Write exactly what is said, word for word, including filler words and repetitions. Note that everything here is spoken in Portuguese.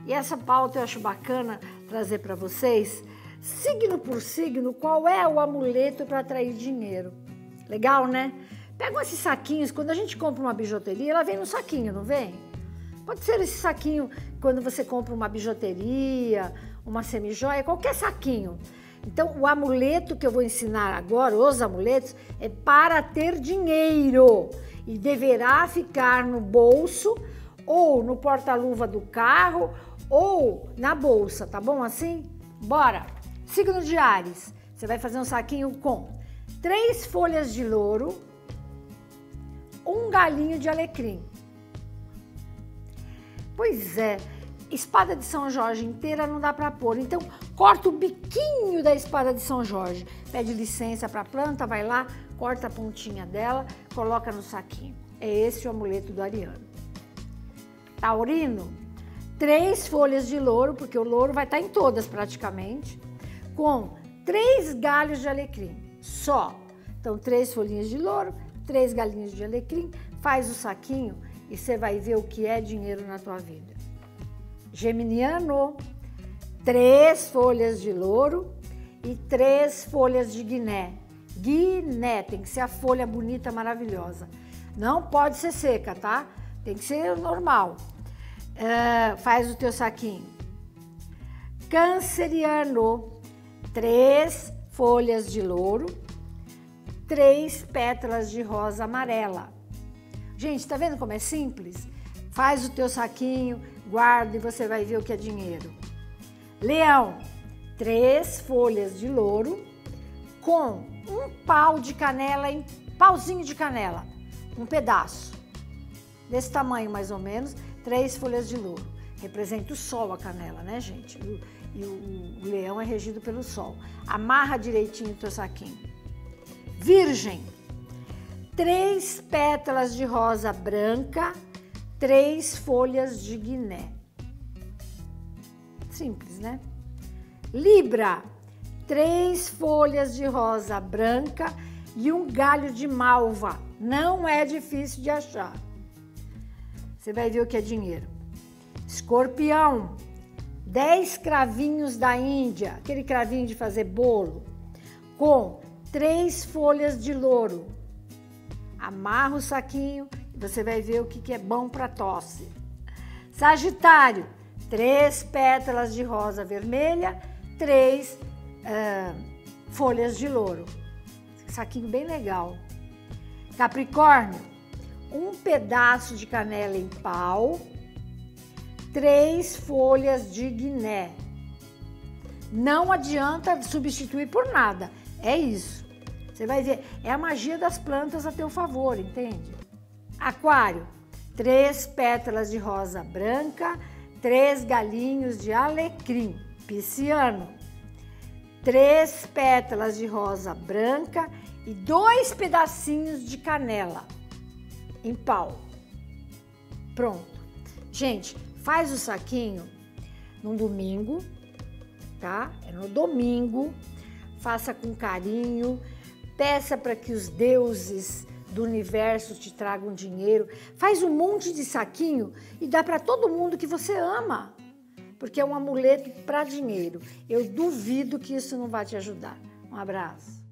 E essa pauta eu acho bacana trazer para vocês, signo por signo, qual é o amuleto para atrair dinheiro. Legal, né? Pegam esses saquinhos, quando a gente compra uma bijuteria, ela vem no saquinho, não vem? Pode ser esse saquinho quando você compra uma bijuteria, uma semijoia, qualquer saquinho. Então, o amuleto que eu vou ensinar agora, os amuletos, é para ter dinheiro e deverá ficar no bolso ou no porta-luva do carro ou na bolsa, tá bom assim? Bora! Signo de Áries, você vai fazer um saquinho com três folhas de louro, um galinho de alecrim. Pois é, espada de São Jorge inteira não dá para pôr, então corta o biquinho da espada de São Jorge, pede licença para a planta, vai lá, corta a pontinha dela, coloca no saquinho. É esse o amuleto do ariano. Taurino, três folhas de louro, porque o louro vai estar em todas praticamente, com três galhos de alecrim, só. Então, três folhinhas de louro, três galinhos de alecrim, faz o saquinho e você vai ver o que é dinheiro na tua vida. Geminiano, três folhas de louro e três folhas de guiné. Guiné, tem que ser a folha bonita, maravilhosa. Não pode ser seca, tá? Tem que ser normal. Uh, faz o teu saquinho. Canceriano, três folhas de louro, três pétalas de rosa amarela. Gente, tá vendo como é simples? Faz o teu saquinho, guarda e você vai ver o que é dinheiro. Leão, três folhas de louro com um pau de canela, em pauzinho de canela, um pedaço, desse tamanho mais ou menos, três folhas de louro. Representa o sol a canela, né, gente? E o, o, o leão é regido pelo sol. Amarra direitinho o teu saquinho. Virgem, três pétalas de rosa branca, três folhas de guiné. Simples, né? Libra, três folhas de rosa branca e um galho de malva. Não é difícil de achar. Você vai ver o que é dinheiro. Escorpião, dez cravinhos da Índia, aquele cravinho de fazer bolo, com três folhas de louro. Amarra o saquinho e você vai ver o que, que é bom para tosse. Sagitário, três pétalas de rosa vermelha, três uh, folhas de louro. Saquinho bem legal. Capricórnio, um pedaço de canela em pau, três folhas de guiné. Não adianta substituir por nada, é isso. Você vai ver, é a magia das plantas a teu favor, entende? Aquário, três pétalas de rosa branca, três galinhos de alecrim. Pisciano, três pétalas de rosa branca e dois pedacinhos de canela em pau. Pronto. Gente, faz o saquinho num domingo, tá? É no domingo, faça com carinho, peça para que os deuses do universo te tragam dinheiro, faz um monte de saquinho e dá para todo mundo que você ama, porque é um amuleto para dinheiro. Eu duvido que isso não vai te ajudar. Um abraço.